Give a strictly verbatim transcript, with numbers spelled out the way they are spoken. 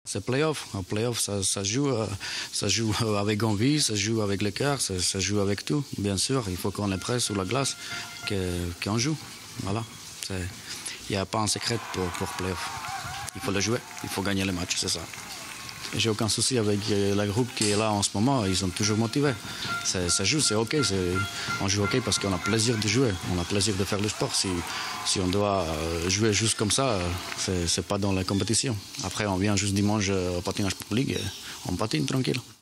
C'est play-off. En play-off, ça, ça, joue, ça joue avec envie, ça joue avec le cœur, ça, ça joue avec tout. Bien sûr, il faut qu'on est prêt sur la glace, qu'on joue. Voilà. Il n'y a pas un secret pour, pour play-off. Il faut le jouer, il faut gagner le match, c'est ça. J'ai aucun souci avec la groupe qui est là en ce moment, ils sont toujours motivés. Ça joue, c'est ok, on joue ok parce qu'on a plaisir de jouer, on a plaisir de faire le sport. Si, si on doit jouer juste comme ça, c'est pas dans la compétition. Après, on vient juste dimanche au patinage public et on patine tranquille.